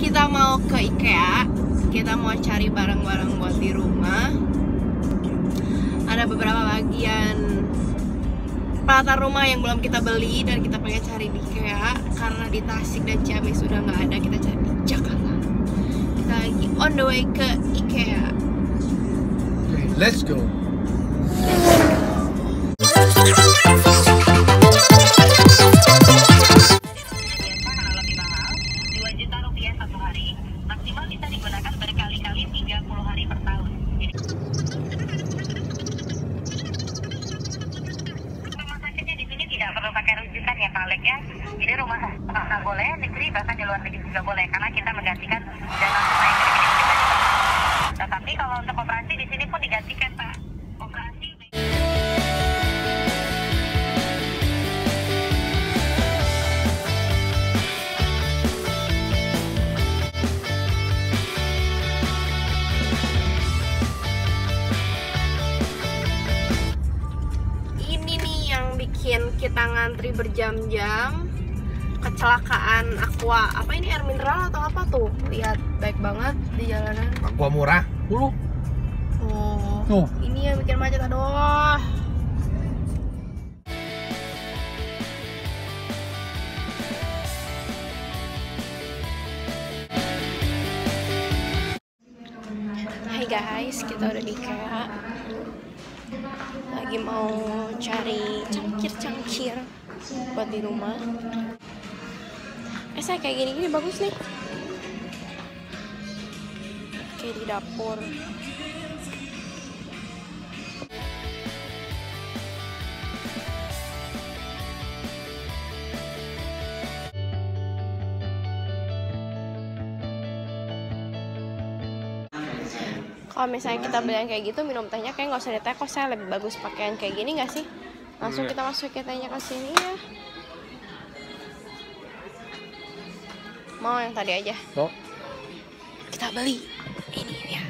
Kita mau ke IKEA. Kita mau cari barang-barang buat di rumah. Ada beberapa bagian peralatan rumah yang belum kita beli dan kita pengen cari di IKEA karena di Tasik dan Ciamis sudah nggak ada. Kita cari di Jakarta. Kita lagi on the way ke IKEA. Okay, let's go. Jadi rumah sakit boleh, negeri bahkan di luar negeri juga boleh karena kita menggantikan dana tunai negeri. Tetapi kalau untuk operasi di sini pun digantikan, Pak. Operasi. Ini nih yang bikin kita ngantri berjam-jam. Kecelakaan Aqua, apa ini air mineral atau apa tuh? Lihat baik banget di jalanan. Aqua murah, Oh, tuh. ini yang bikin macet, aduh. Hai guys, kita udah di IKEA. Lagi mau cari cangkir-cangkir buat di rumah. Saya kayak gini-gini bagus nih. Kayak di dapur. Kalau misalnya kita beli yang kayak gitu, minum tehnya kayak nggak usah di teh, kok saya lebih bagus pakai yang kayak gini nggak sih? Langsung kita masukin tehnya ke sini ya. Mau yang tadi aja? Oh. Kita beli ini ya.